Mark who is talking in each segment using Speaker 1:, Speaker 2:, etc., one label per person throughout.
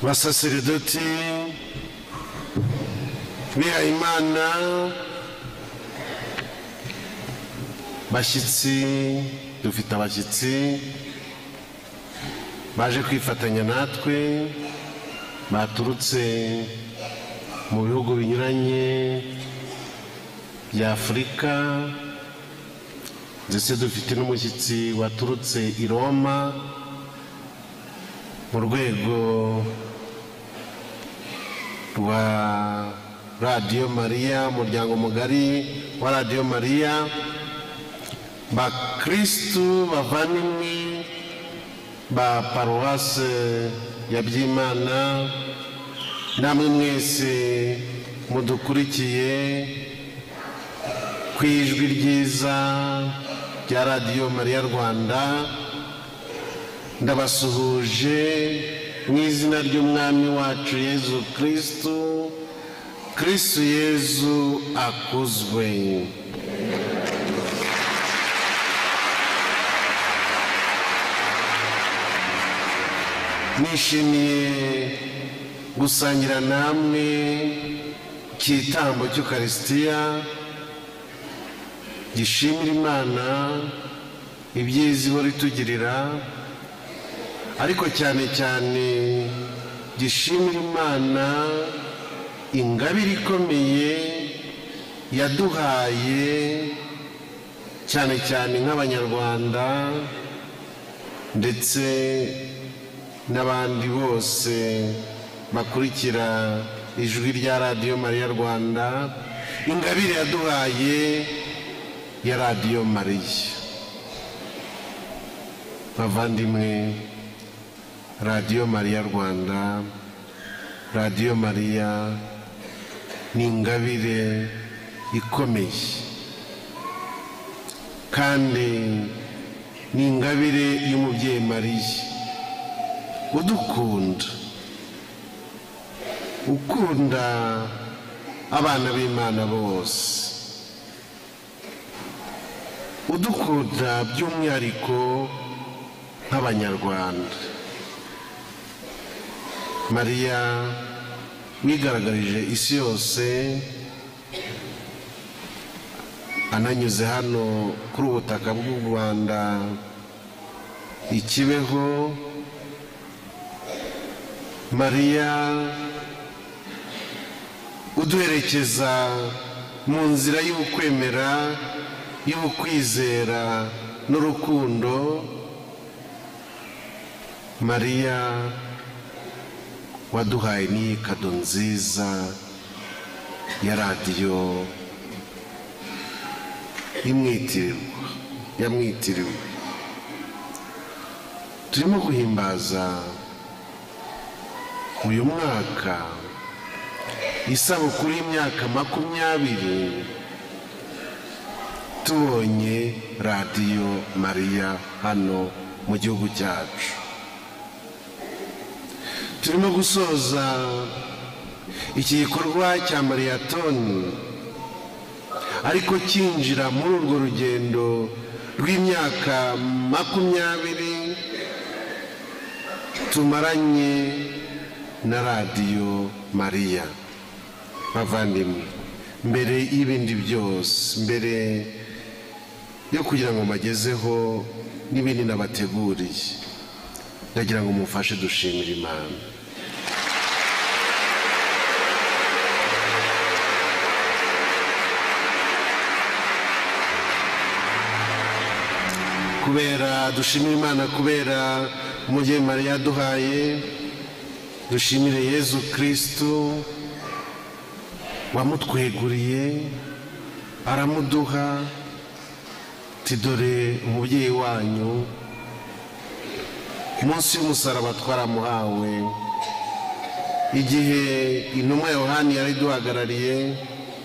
Speaker 1: basaseredoti bihayimana, bashyitsi, dufite abashyitsi baje kwifatanya natwe baturutse mu bihugu binyuranye bya Afurika, ndetse dufite n'umushyitsi waturutse i Roma mu rwego rwa Radio Maria, umuryango mugari wa Radio Maria, bakristu bavandimwe ba paruwase ya Byimana, namwe mwese mudukurikiye ku ijwi ryiza rya Radio Maria Rwanda, ndabasuhuje mu izina ry'umwami wacu Yezu Kristu. Kristu Yezu akuzwe. Nishimiye gusangira namwe igitambo cy'Ukaristiya gishimira Imana ibyiza ihora itugirira, ariko cyane cyane gishimira Imana ingabire ikomeye yaduhaye, cyane cyane nk'Abanyarwanda ndetse n'abandi bose bakurikira ijwi rya Radio Maria Rwanda, ingabire yaduhaye ya Radio Maria. Bavandimwe, Radio Maria Rwanda, Radio Maria ni ingabire ikomeye kandi ni ingabire y'umubyeyi Mariya udukunda, ukunda abana b'Imana bose, udukunda by'umwihariko nk'Abanyarwanda. Mariya wigaragarije isi yose, ananyuze hano kuri ubutaka bw'u Rwanda i Kibeho. Mariya uduherekeza mu nzira y'ukwemera, y'ukwizera n'urukundo. Mariya waduhaye ni kado nziza ya radiyo yamwitiriwe. Turimo guhimbaza uyu mwaka isabukuru y'imyaka 20 tubonye Radio Maria hano mu gihugu cyacu. Turimo gusoza iki gikorwa cya Mariatoni, ariko kinjira muri urwo rugendo rw'imyaka 20 tumaranye na Radio Maria. Bavandimwe, mbere y'ibindi byose, mbere yo kugira ngo magezeho n'ibindi nabateguriye, ndagira ngo mufashe dushimira Imana. Dushimira Imana kubera umubyeyi Mariya yaduhaye, dushimire Yezu Kristu wamutweguriye aramuduha, tidore umubyeyi wanyu. Munsi y'umusaraba twaramuhawe, igihe intumwa Yohani yari duhagarariye,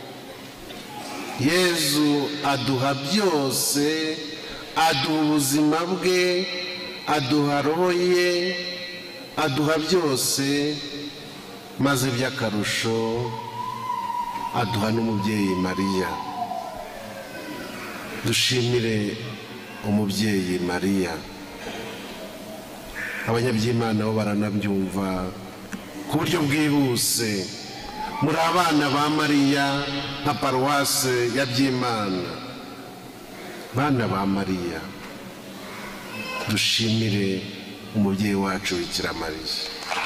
Speaker 1: Yezu aduha byose, aduha ubuzima bwe, aduha roho ye, aduha byose, maze by'akarusho aduha n'umubyeyi Mariya. Dushimire umubyeyi Mariya. Abanyabyimana bo baranabyumva ku buryo bwihuse. Muri abana ba Mariya nka paruwase ya Byimana. Bana ba Mariya, dushimire umubyeyi wacu Bikira Mariya.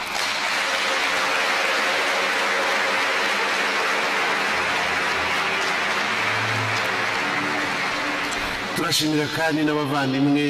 Speaker 1: Turashimira kandi n'abavandimwe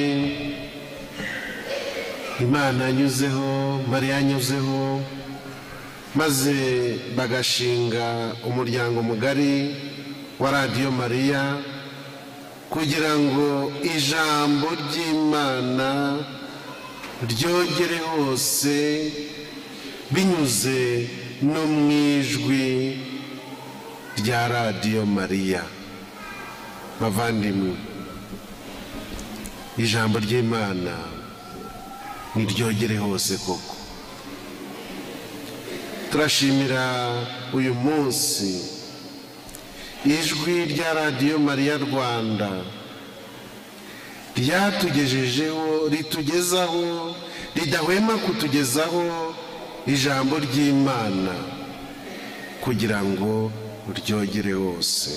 Speaker 1: Imana yanyuzeho, Mariya yanyuzeho, maze bagashinga umuryango mugari wa Radio Mariya kugira ngo ijambo ry'Imana ryogere hose binyuze no mu ijwi rya Radio Mariya. Bavandimwe, ijambo ry'Imana niryogere hose koko. Turashimira uyu munsi ijwi rya Radio Mariya Rwanda ryatugejejeho, ritugezaho, ridahwema kutugezaho ijambo ry'Imana kugira ngo ryogere hose.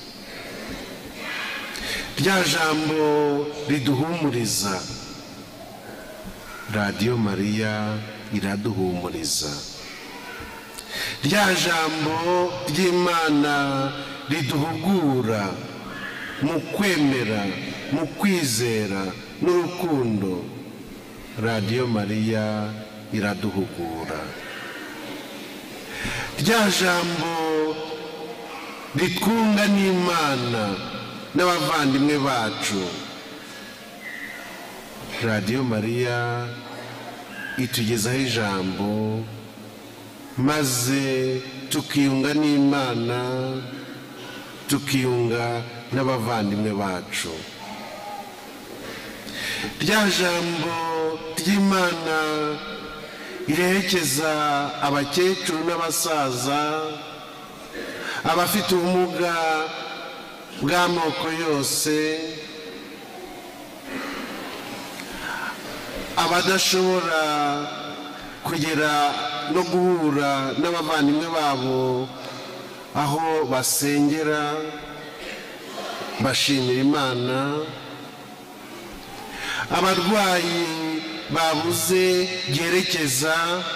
Speaker 1: Rya jambo riduhumuriza, Radio Mariya iraduhumuriza. Rya jambo ry'Imana riduhugura mu kwemera, mu kwizera n'urukundo, Radio Mariya iraduhugura. Rya jambo ritwunga n'Imana n'abavandimwe bacu, Radio Mariya itugezaho ijambo maze tukiyunga n'Imana, tukiyunga n'abavandimwe bacu. Rya jambo ry'Imana irerekeza abakecuru n'abasaza, abafite ubumuga bw'amoko yose, abadashobora kugera no guhura n'abavandimwe babo aho basengera, bashimira Imana, abarwayi babuze byerekeza,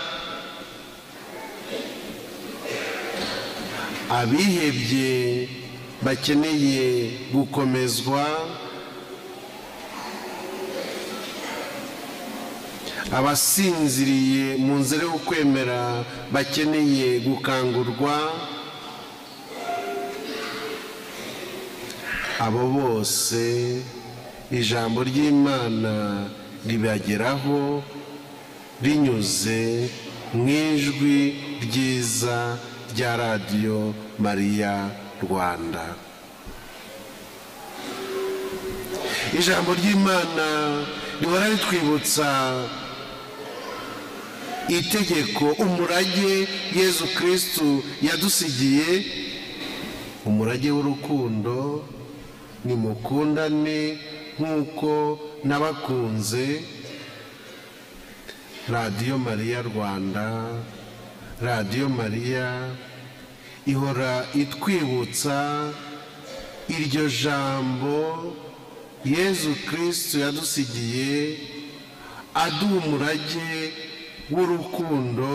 Speaker 1: abihebye bakeneye gukomezwa, abasinziriye mu nzira yo kwemera bakeneye gukangurwa, abo bose ijambo ry'Imana ribageraho rinyuze mu ijwi ryiza rya Radio Mariya Rwanda. Ijambo ry'Imana rihora ritwibutsa itegeko, umurage Yezu Kristu yadusigiye, umurage w'urukundo, nimukundane nk'uko nabakunze. Radio Mariya Rwanda, Radio Mariya ihora itwibutsa iryo jambo Yezu Kristu yadusigiye, aduha umurage w'urukundo,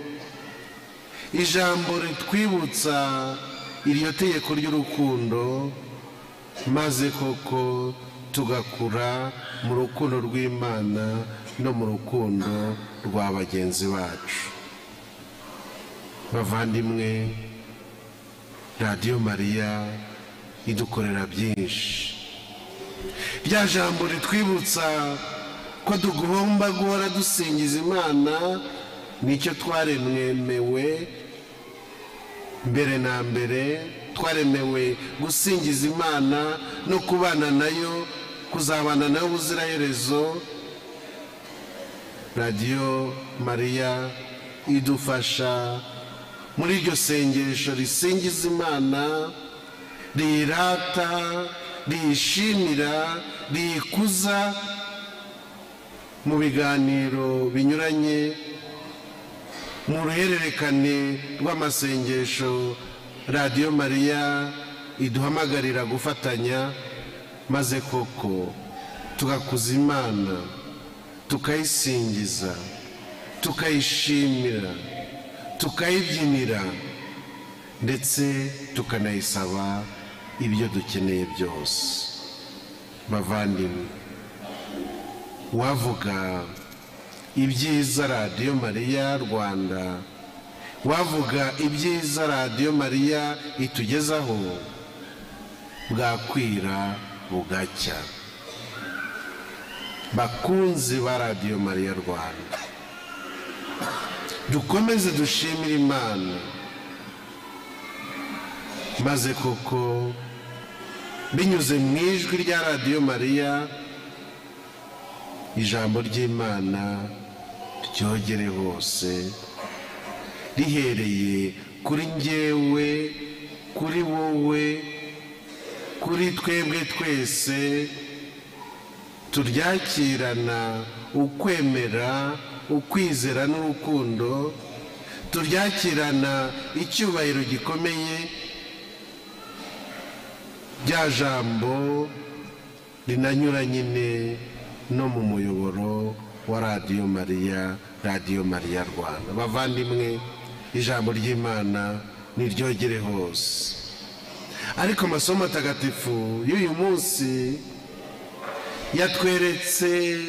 Speaker 1: ijambo ritwibutsa iryo tegeko ry'urukundo, maze koko tugakura mu rukundo rw'Imana no mu rukundo rwa bagenzi bacu. Bavandimwe, Radio Mariya idukorera byinshi. Rya jambo ritwibutsa ko tugomba guhora dusingiza Imana, nicyo twaremewe mbere na mbere, twaremewe gusingiza Imana no kubana nayo, kuzabana nayo ubuziraherezo. Radio Mariya idufasha muri iryo sengesho risingiza Imana, riyirata, riyishimira, riyikuza mu biganiro binyuranye mu ruhererekane rw'amasengesho radiyo mariya iduhamagarira gufatanya, maze koko tugakuza Imana, tukayisingiza, tukayishimira, tukayibyinira, ndetse tukanayisaba ibyo dukeneye byose. Bavandimwe, wavuga ibyiza radiyo mariya Rwanda, wavuga ibyiza radiyo mariya itugezaho, bwakwira bugacya. Bakunzi ba radiyo mariya Rwanda, dukomeze dushimire Imana, maze koko binyuze mu ijwi rya radiyo mariya, ijambo ry'Imana ryogere hose, rihereye kuri njyewe, kuri wowe, kuri twebwe twese, turyakirana ukwemera, ukwizera n'urukundo, turyakirana icyubahiro gikomeye, rya jambo rinanyura nyine no mu muyoboro wa radiyo mariya, radiyo mariya Rwanda. Bavandimwe, ijambo ry'Imana niryogere hose. Ariko amasomo atagatifu y'uyu munsi yatweretse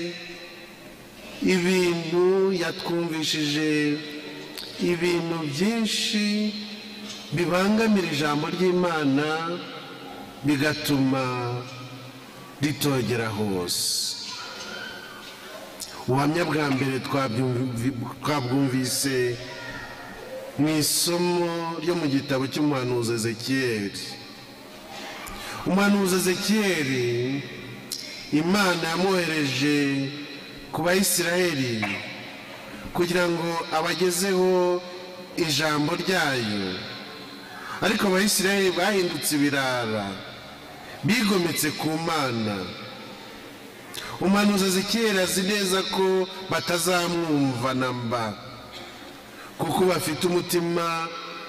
Speaker 1: ibintu, yatwumvishije ibintu byinshi bibangamira ijambo ry'Imana, bigatuma ritogera hose. Ubuhamya bwa mbere twabwumvise mu isomo ryo mu gitabo cy'umuhanuzi Ezekiyeli. Umuhanuzi Ezekiyeli, Imana yamwohereje ku Bayisiraheli kugira ngo abagezeho ijambo ryayo, ariko Abayisiraheli bahindutse ibirara, bigometse ku Mana. Umuhanuzi Ezekiyeli azi neza ko batazamwumva namba, kuko bafite umutima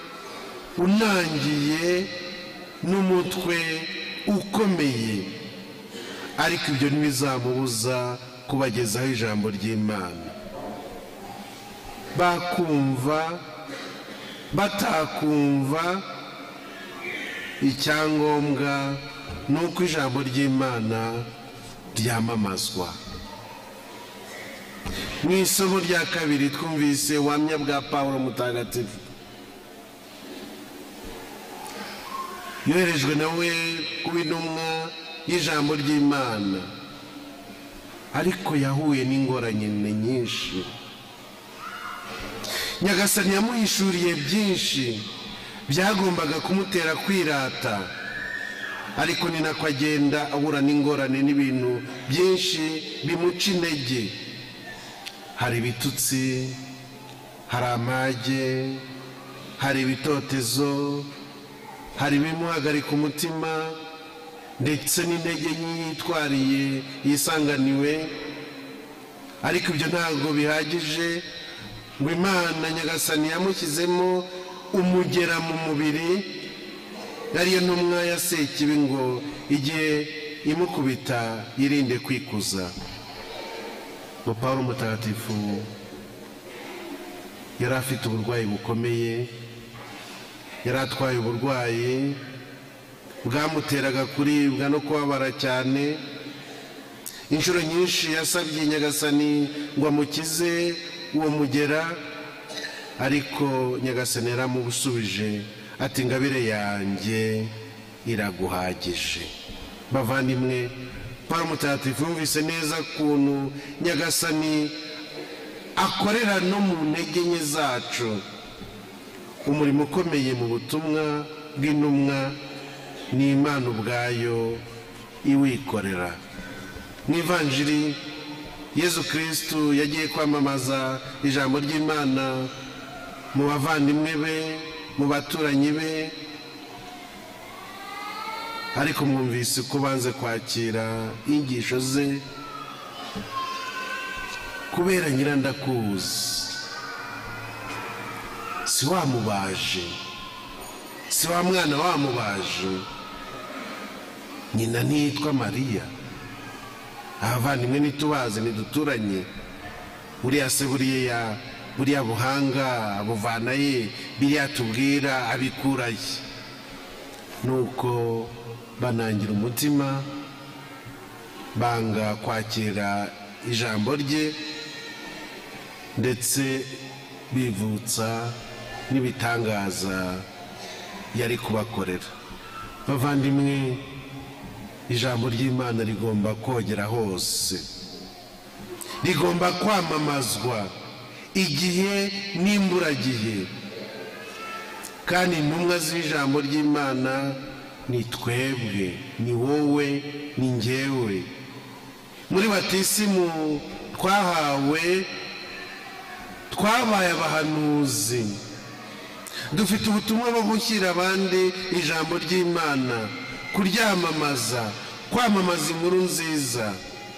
Speaker 1: unangiye n'umutwe ukomeye, ariko ibyo ntibizamubuza kubagezaho ijambo ry'Imana. Bakumva, batakumva, icyangombwa ni uko ijambo ry'Imana ryamamazwa. Mu isomo rya kabiri twumvise ubuhamya bwa Pawulo Mutagatifu, yoherejwe nawe kuba intumwa y'ijambo ry'Imana, ariko yahuye n'ingorane nyinshi. Nyagasani yamuhishuriye byinshi byagombaga kumutera kwirata, ariko ni nako agenda ahura n'ingorane n'ibintu byinshi bimuca intege. Hari ibitutsi, hari amage, hari ibitotezo, hari ibimuhagarika umutima, ndetse n'intege yitwariye yisanganiwe. Ariko ibyo ntabwo bihagije, ngo Imana Nyagasani yamushyizemo umugera mu mubiri, ariyo ntumwa ya Sekibi, ngo igihe imukubita yirinde kwikuza. Ngo Pawulo Mutagatifu yari afite uburwayi bukomeye, yari atwaye uburwayi bwamuteraga kuribwa no kubabara cyane. Inshuro nyinshi yasabye Nyagasani ngo amukize uwo mugera, ariko Nyagasani yaramusubije ati, ingabire yanjye iraguhagije. Bavandimwe, Pawulo Mutagatifu yumvise neza ukuntu Nyagasani akorera no mu ntege nke zacu. Umurimo ukomeye mu butumwa bw'intumwa ni Imana ubwayo iwikorera. Mu Ivanjiri, Yezu Kristu yagiye kwamamaza ijambo ry'Imana mu bavandimwe be, mu baturanyi be, ariko mwumvise ko banze kwakira inyigisho ze kubera nyirandakuzi. si wamubaje, si wa mwana wamubaje. Nyina ntiyitwa Mariya, abavandimwe ntitubazi, ntiduturanye. Buriya se buriya buhanga buvana ye, biriya tubwira abikuraye. Nuko banangira umutima, banga kwakira ijambo rye, ndetse bivutsa n'ibitangaza yari kubakorera. Bavandimwe, ijambo ry'Imana rigomba kogera hose, rigomba kwamamazwa igihe n'imburagihe. Kandi intumwa z'ijambo ry'Imana ni twebwe, ni wowe, ni njyewe. Muri batisimu twahawe, twabaye abahanuzi, dufite ubutumwa bwo gushyira abandi ijambo ry'Imana, kuryamamaza, kwamamaza inkuru nziza.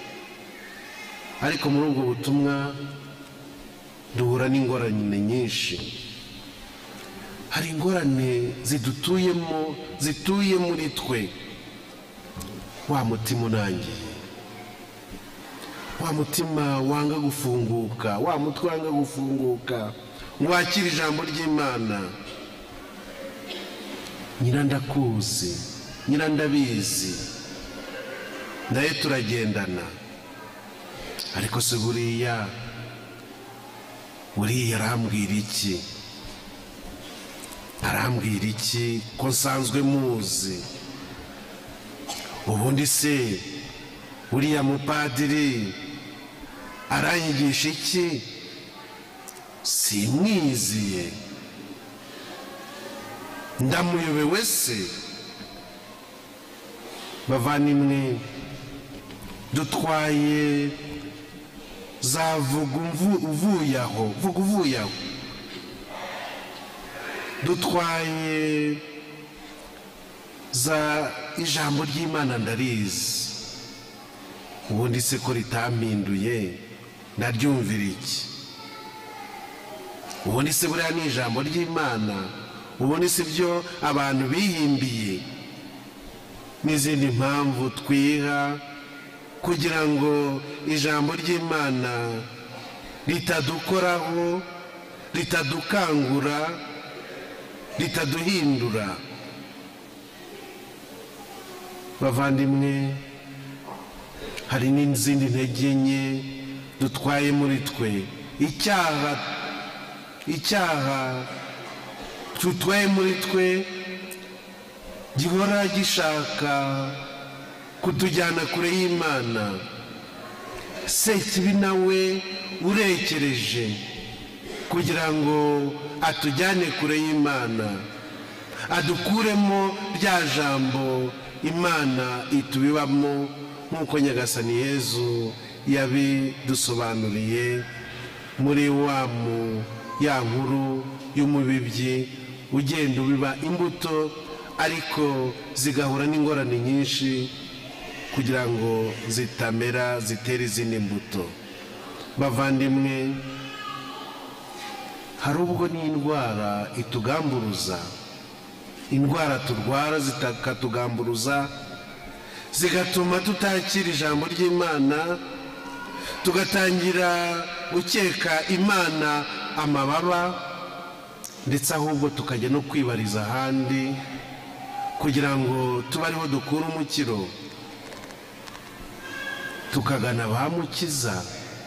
Speaker 1: Ariko muri ubwo butumwa duhura n'ingorane nyinshi. Hari ingorane zidutuyemo, zituye muri twe. Wa mutima unangiye, wa mutima wanga gufunguka, wa mutwe wanga gufunguka ngo wakire ijambo ry'Imana. Nyirandakuzi, nyirandabizi, naye turagendana. Ariko se buriya arambwira iki? Arambwira iki ko nsanzwe muzi? Ubundi se buriya mupadiri aranyigisha iki? Simwiziye, ndamuyobewe se? Bavandimwe, dutwaye za vuga uvuye aho, dutwaye za ijambo ry'Imana ndarizi. Ubundi se ko ritampinduye ndaryumvira iki? Ubundi se buriya ni ijambo ry'Imana? Ubundi si byo abantu bihimbiye? N'izindi mpamvu twiha kugira ngo ijambo ry'Imana ritadukoraho, ritadukangura, ritaduhindura. Bavandimwe, hari n'izindi ntege nke dutwaye muri twe. Icyaha tutwaye muri twe gihora gishaka kutujyana kure y'Imana. Sekibi nawe urekereje kugira ngo atujyane kure y'Imana, adukuremo rya jambo Imana itubibamo, nk'uko Nyagasani Yezu yabidusobanuriye muri ya nkuru y'umubibyi ugenda ubiba imbuto, ariko zigahura n'ingorane nyinshi kugira ngo zitamera, zitere izindi mbuto. Bavandimwe, hari ubwo n'indwara itugamburuza, indwara turwara zikatugamburuza, zigatuma tutakira ijambo ry'Imana, tugatangira gukeka Imana amababa, ndetse ahubwo tukajya no kwibariza ahandi kugira ngo tube ariho dukura umukiro, tukagana abamukiza,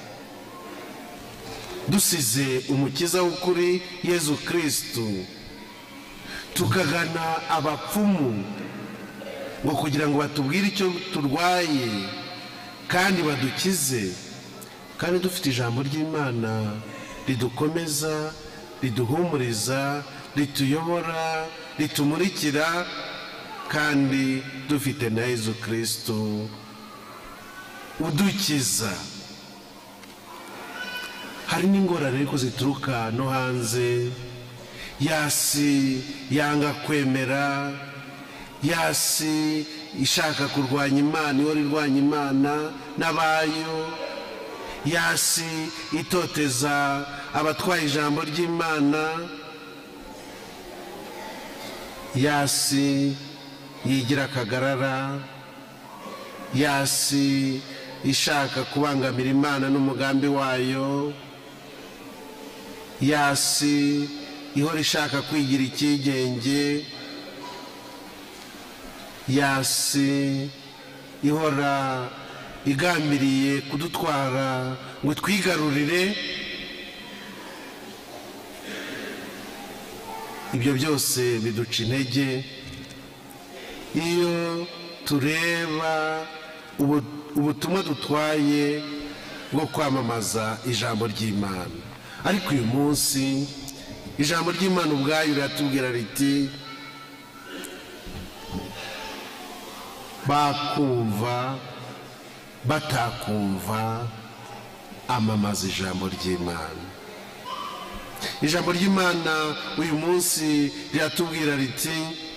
Speaker 1: dusize umukiza w'ukuri Yezu Kristu, tukagana abapfumu ngo kugira ngo batubwire icyo turwaye kandi badukize. Kandi dufite ijambo ry'Imana ridukomeza, riduhumuriza, rituyobora, ritumurikira, kandi dufite na Yezu Kristu udukiza. Hari n'ingorane ariko zituruka no hanze. Yasi yanga kwemera, yasi ishaka kurwanya Imana, ihora irwanya Imana n'abayo, yasi itoteza abatwaye ijambo ry'Imana, yasi yigira akagarara, yasi ishaka kubangamira Imana n'umugambi wayo, yasi ihora ishaka kwigira icyigenge, yasi ihora igambiriye kudutwara ngo twigarurire. Ibyo byose biduca intege iyo tureba ubutumwa dutwaye bwo kwamamaza ijambo ry'Imana. Ariko uyu munsi ijambo ry'Imana ubwayo riratubwira riti bakumva batakumva, amamaza ijambo ry'Imana. Ijambo ry'Imana uyu munsi riratubwira riti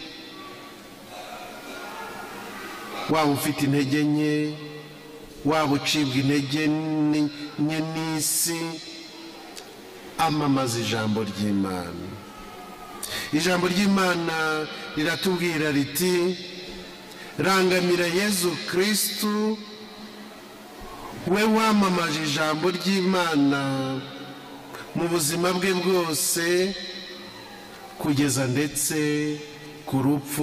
Speaker 1: waba ufite intege nke, waba ucibwa intege nke n'isi, amamaza ijambo ry'Imana. Ijambo ry'Imana riratubwira riti rangamira Yezu Kristu, we wamamaje ijambo ry'Imana mu buzima bwe bwose kugeza ndetse ku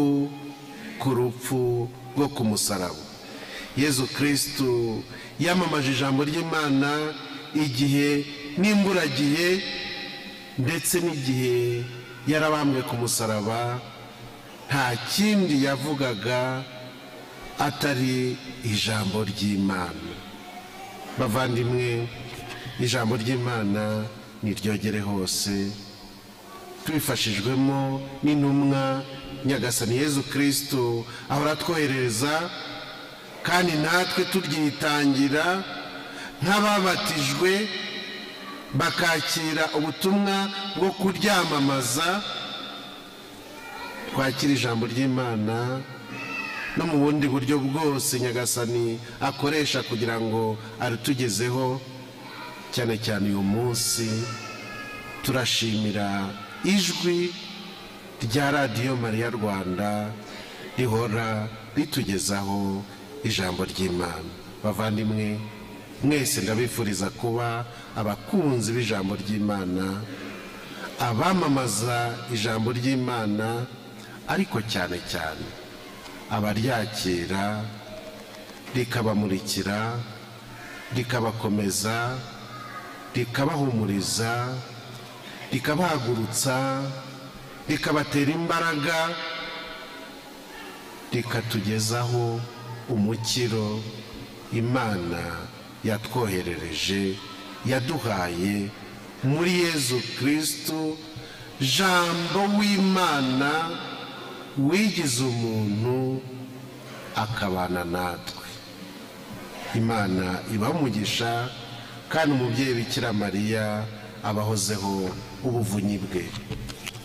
Speaker 1: rupfu rwo ku musaraba. Yezu Kristu yamamaje ijambo ry'Imana igihe n'imburagihe ndetse n'igihe yarabambwe ku musaraba. Nta kindi yavugaga atari ijambo ry'Imana. Bavandimwe, ijambo ry'Imana niryogere hose, tubifashijwemo n'intumwa Nyagasani Yezu Kristo ahora twoherereza, kandi natwe turyitangira nk'ababatijwe bakakira ubutumwa bwo kuryamamaza. Twakira ijambo ry'Imana no mu bundi buryo bwose Nyagasani akoresha kugira ngo aritugezeho. Cyane cyane uyu munsi turashimira ijwi rya Radio Mariya Rwanda rihora ritugezaho ijambo ry'Imana. Bavandimwe mwese ndabifuriza kuba abakunzi b'ijambo ry'Imana, abamamaza ijambo ry'Imana, ariko cyane cyane abaryakira rikabamurikira, rikabakomeza, rikabahumuriza, rikabahagurutsa, rikabatera imbaraga, rikatugezaho umukiro Imana yatwoherereje, yaduhaye muri Yezu Kristu, jambo w'Imana wigize umuntu akabana natwe. Imana ibahe umugisha, kandi umubyeyi Bikira Mariya abahozeho ubuvunyi bwe.